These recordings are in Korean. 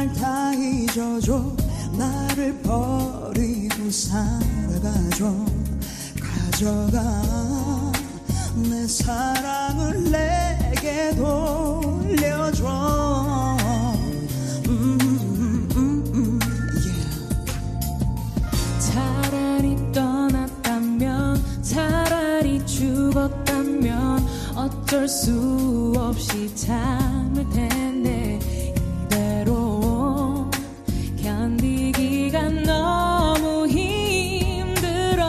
날 다 잊어줘. 나를 버리고 살아가줘. 가져가 내 사랑을 내게 돌려줘. 차라리 떠났다면, 차라리 죽었다면 어쩔 수 없이 참을 텐데 이대로 견디기가 너무 힘들어.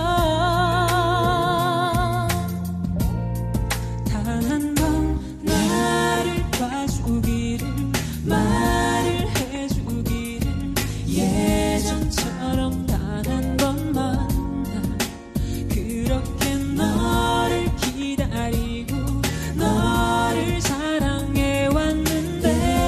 단 한 번 나를 봐주기를, 말을 해주기를, 예전처럼 단 한 번만 그렇게 너를 기다리고 너를 사랑해왔는데.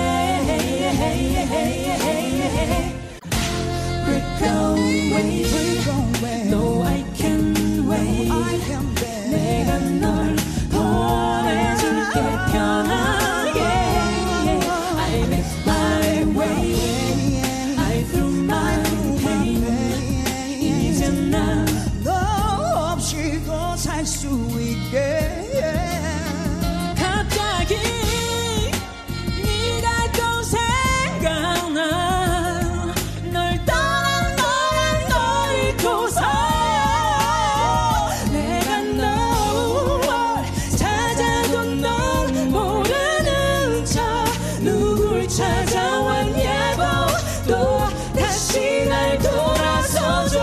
Break away, no I can't wait. 내가 널 보내줄게 편하게. I make my way, I through my pain. 이제 난 너 없이도 살 수 있게. 갑자기 네가 또 생각나. 널 떠난 널 잊고서 내가 널 찾아도 널 모르는 척 누굴 찾아왔냐고 또 다시 날 돌아서줘.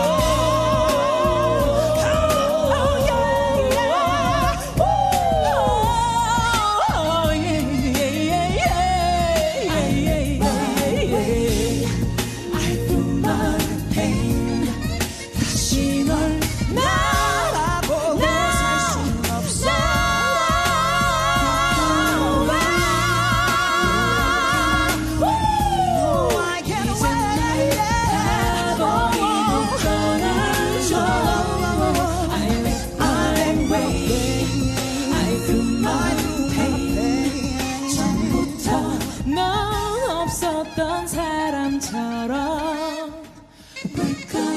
넌 없었던 사람처럼.